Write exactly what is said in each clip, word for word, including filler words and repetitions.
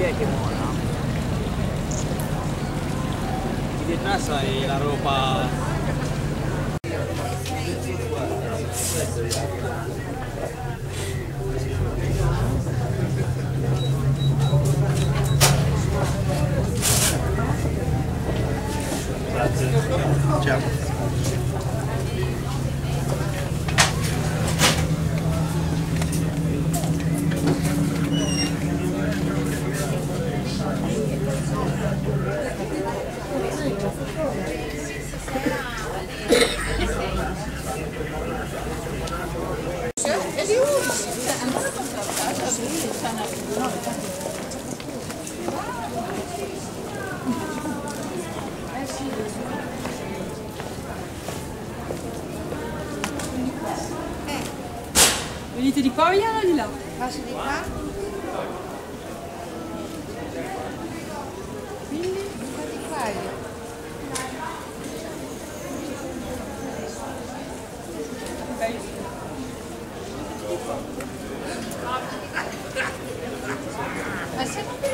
chi è che mola? Di detrás hai la roba. Grazie. Ciao. Venite di qua o veniamo di là? Passo di qua. Quindi sto di qua io. Ma se non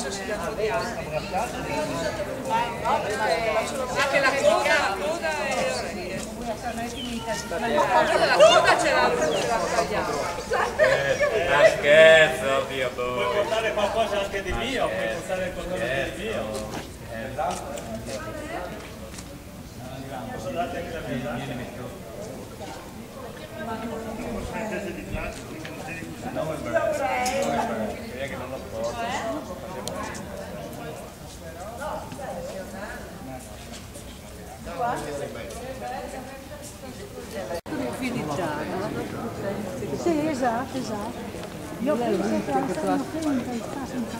Anche la coda, la coda e le orecchie. La coda ce l'ha tagliata. Ah, scherzo, oddio, boh. Puoi portare qualcosa anche di mio, puoi portare qualcosa di mio. Posso darti anche la vita? No, il Burano. Che non lo porto. Sì, esatto, esatto. Io penso che la stanno finita in casa in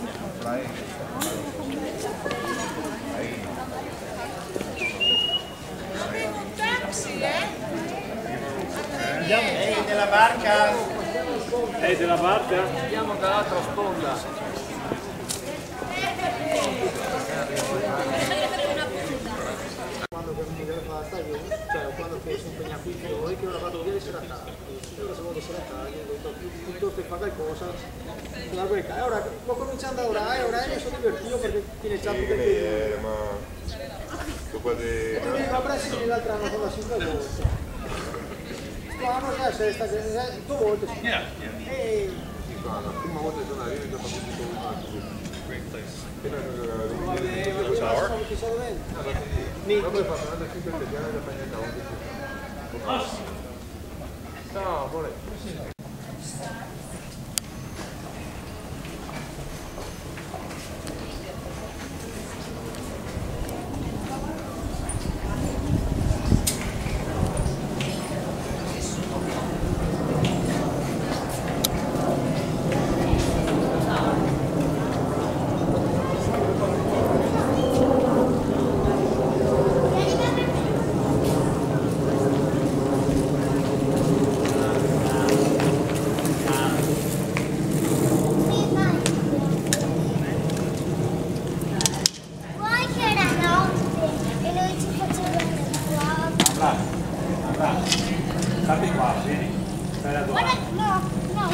Un taxi, eh? Ehi, della barca! Ehi, della barca? Andiamo dall'altra sponda. Quando mi deve fare la stagione, cioè quando si impegna qui i fiori, che ora vado via di sera tardi, ora se vado sera tardi, piuttosto che fare qualcosa, la quella. E ora sto cominciando a lavorare, ora mi sono divertito perché tiene già più che ma dopo di... e tu mi dico a Brasile l'altro anno con la cinque volte. Quando è la sesta, due volte. E la prima volta che sono arrivato ho fatto tutto un altro. vabbè, ma Ciao. non ti so dove. Ma poi fatto un'altra cinque italiana da fare ciao, amore. State qua, vieni. Stai a dove? No, no.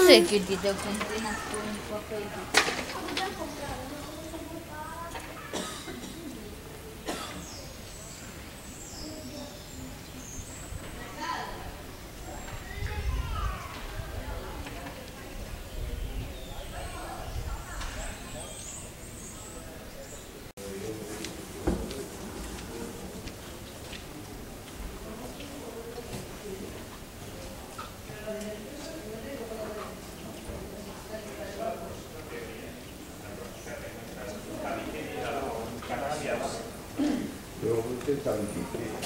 Cos'è che dite ho combinato un po' così? Devo tentare di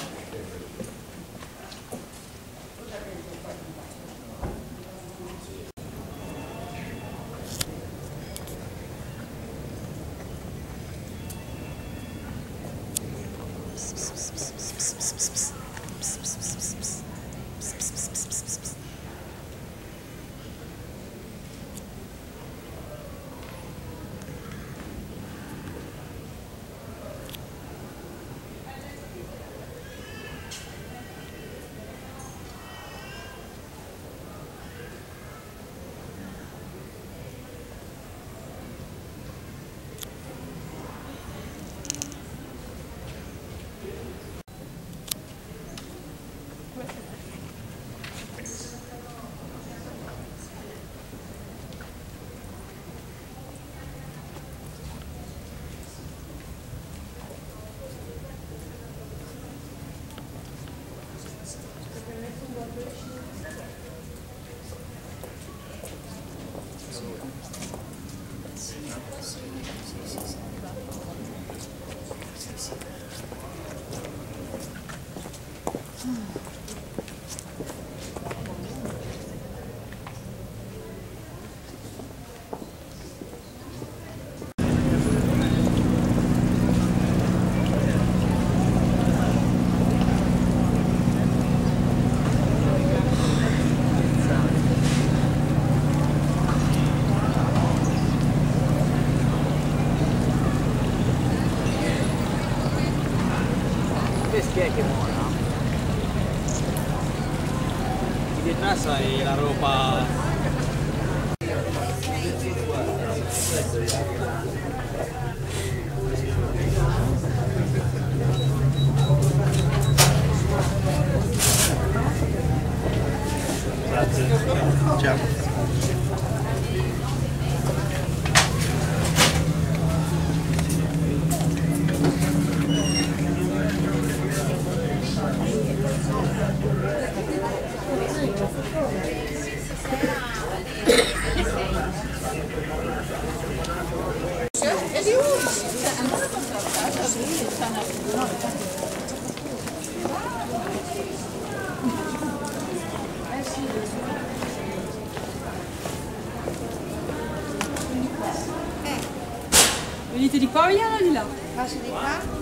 Chi è che buona? Di detrás hai la roba. Grazie. Ciao. Venite di qua o veniamo di là? Passi di qua?